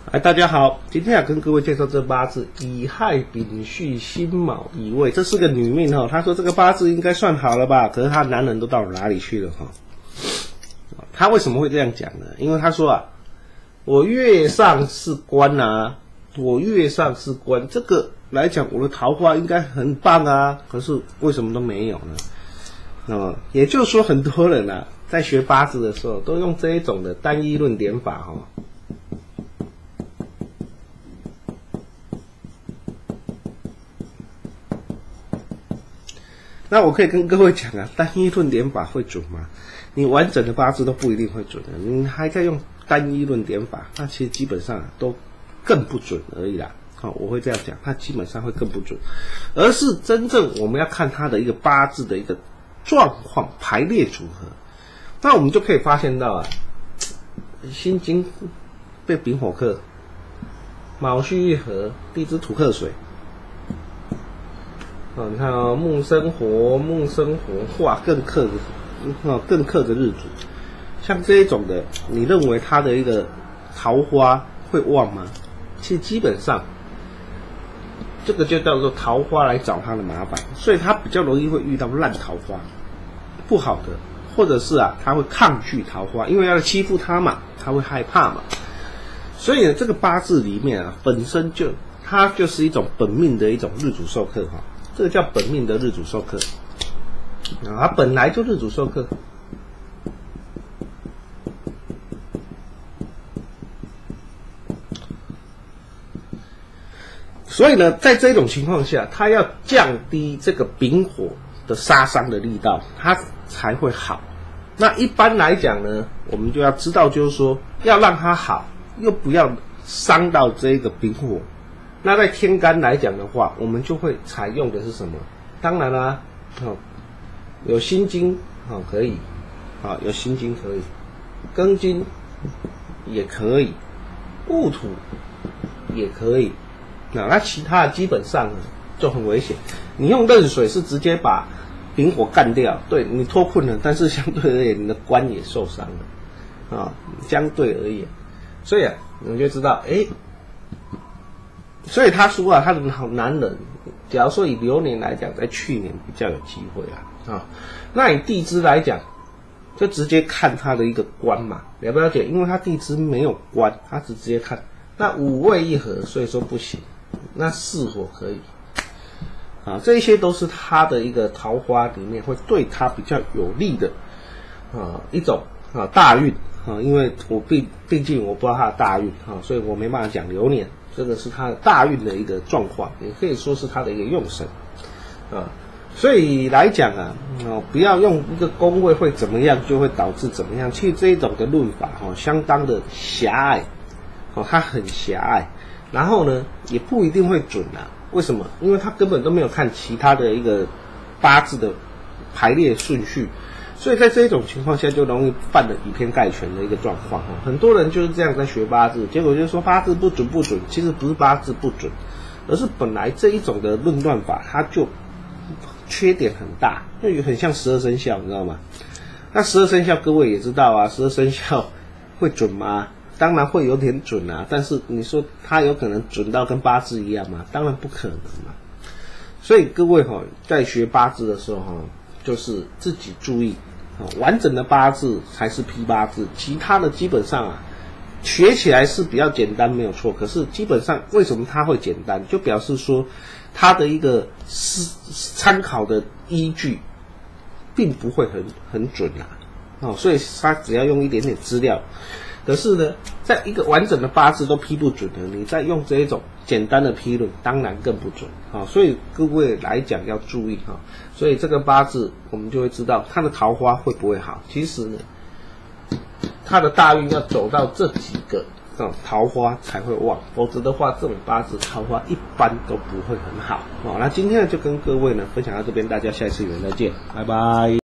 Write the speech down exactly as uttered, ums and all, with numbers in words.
哎，大家好，今天要跟各位介绍这八字乙亥丙戌辛卯乙未，这是个女命哈。她说这个八字应该算好了吧？可是她男人都到哪里去了哈？她为什么会这样讲呢？因为她说啊，我月上是官啊，我月上是官，这个来讲我的桃花应该很棒啊，可是为什么都没有呢？那么也就是说，很多人啊，在学八字的时候都用这一种的单一论点法哈。那我可以跟各位讲啊，单一论点法会准吗？你完整的八字都不一定会准的，你还在用单一论点法，那其实基本上都更不准而已啦。好，我会这样讲，它基本上会更不准，而是真正我们要看它的一个八字的一个状况排列组合，那我们就可以发现到啊，辛金被丙火克，卯戌一合，地支土克水。哦，你看哦，木生火，木生火，哇，更克着，哦，更克着日主。像这一种的，你认为他的一个桃花会旺吗？其实基本上，这个就叫做桃花来找他的麻烦，所以他比较容易会遇到烂桃花，不好的，或者是啊，他会抗拒桃花，因为要欺负他嘛，他会害怕嘛。所以呢，这个八字里面啊，本身就它就是一种本命的一种日主受克哈。这个叫本命的日主受克啊，它本来就日主受克，所以呢，在这种情况下，它要降低这个丙火的杀伤的力道，它才会好。那一般来讲呢，我们就要知道，就是说要让它好，又不要伤到这个丙火。那在天干来讲的话，我们就会采用的是什么？当然啦、啊哦，有辛金哦可以，啊、哦、有辛金可以，庚金也可以，戊土也可以。那那其他的基本上呢就很危险。你用壬水是直接把丙火干掉，对你脱困了，但是相对而言你的官也受伤了啊、哦，相对而言，所以啊，你就知道，哎。所以他说啊，他的男人，假如说以流年来讲，在去年比较有机会啊啊、哦，那以地支来讲，就直接看他的一个官嘛，了不了解？因为他地支没有官，他只直接看。那五位一合，所以说不行。那巳火可以啊，这一些都是他的一个桃花里面会对他比较有利的啊一种啊大运啊，因为我毕毕竟我不知道他的大运啊，所以我没办法讲流年。这个是他的大运的一个状况，也可以说是他的一个用神啊，所以来讲啊，哦，不要用一个宫位会怎么样，就会导致怎么样。其实这一种的论法哦，相当的狭隘哦，它很狭隘，然后呢，也不一定会准啊。为什么？因为他根本都没有看其他的一个八字的排列顺序。所以在这种情况下，就容易犯了以偏概全的一个状况。很多人就是这样在学八字，结果就说八字不准不准，其实不是八字不准，而是本来这一种的论断法，它就缺点很大，就很像十二生肖，你知道吗？那十二生肖各位也知道啊，十二生肖会准吗？当然会有点准啊，但是你说它有可能准到跟八字一样吗？当然不可能嘛。所以各位哈，在学八字的时候哈，就是自己注意。完整的八字才是批八字，其他的基本上啊，学起来是比较简单，没有错。可是基本上为什么它会简单，就表示说它的一个参考的依据并不会很很准啊。哦，所以它只要用一点点资料。可是呢，在一个完整的八字都批不准的，你再用这一种简单的批论，当然更不准啊、哦。所以各位来讲要注意哈、哦。所以这个八字我们就会知道它的桃花会不会好。其实呢，它的大运要走到这几个哦桃花才会旺，否则的话，这种八字桃花一般都不会很好哦。那今天呢就跟各位呢分享到这边，大家下一次有缘再见，拜拜。